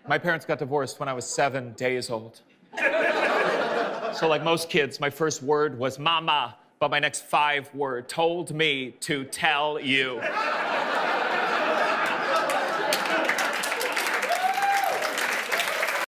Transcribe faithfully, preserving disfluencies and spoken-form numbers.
My parents got divorced when I was seven days old. So like most kids, my first word was mama, but my next five word told me to tell you.